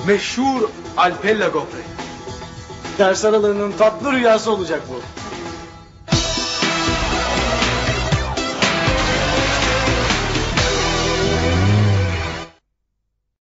Meşhur Alpella Gofret. Ders aralarının tatlı rüyası olacak bu.